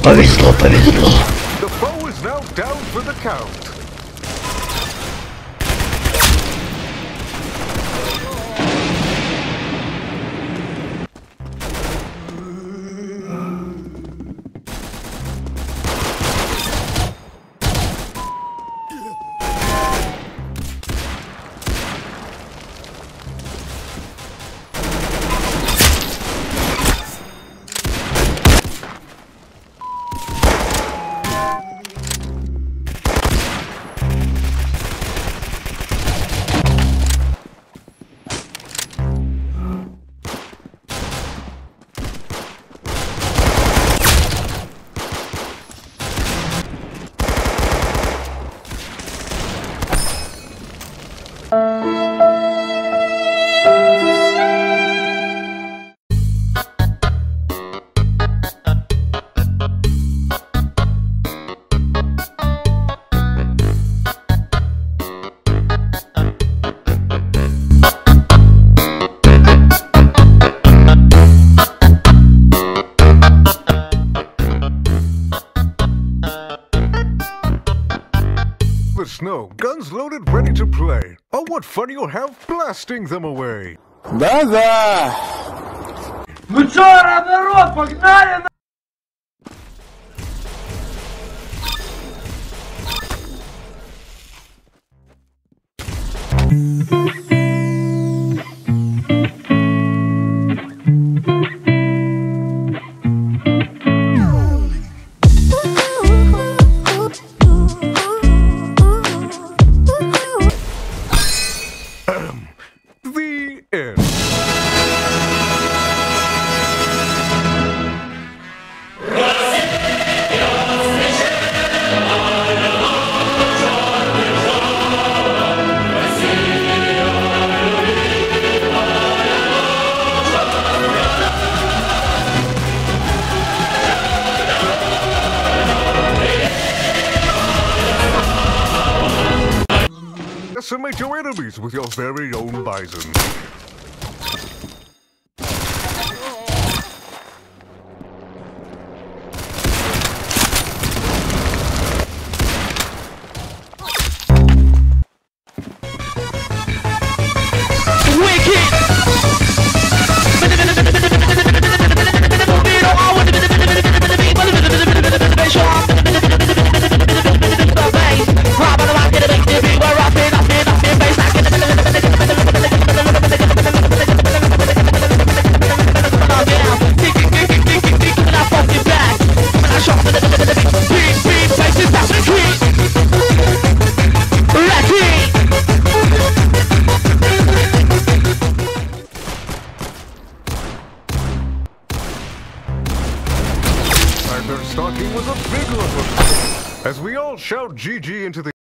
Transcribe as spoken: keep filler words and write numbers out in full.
повезло, повезло. The foe is now down for the count. The snow, guns loaded, ready to play. Oh, what fun you'll have blasting them away. Да-да! Ну чё, народ, погнали! The end. Decimate your enemies with your very own bison. Their stalking was a big one, as we all shout G G into the